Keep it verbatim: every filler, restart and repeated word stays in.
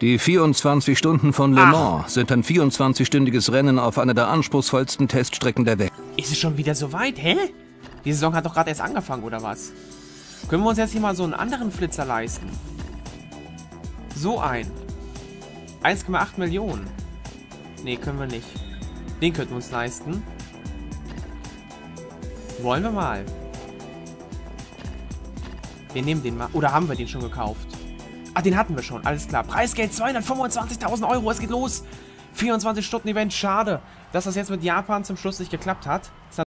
Die vierundzwanzig Stunden von Le Ach. Mans sind ein vierundzwanzig-stündiges Rennen auf einer der anspruchsvollsten Teststrecken der Welt. Ist es schon wieder so weit? Hä? Die Saison hat doch gerade erst angefangen, oder was? Können wir uns jetzt hier mal so einen anderen Flitzer leisten? So ein. eins Komma acht Millionen. Nee, können wir nicht. Den könnten wir uns leisten. Wollen wir mal. Wir nehmen den mal. Oder haben wir den schon gekauft? Ah, den hatten wir schon. Alles klar. Preisgeld zweihundertfünfundzwanzigtausend Euro. Es geht los. vierundzwanzig Stunden Event. Schade, dass das jetzt mit Japan zum Schluss nicht geklappt hat.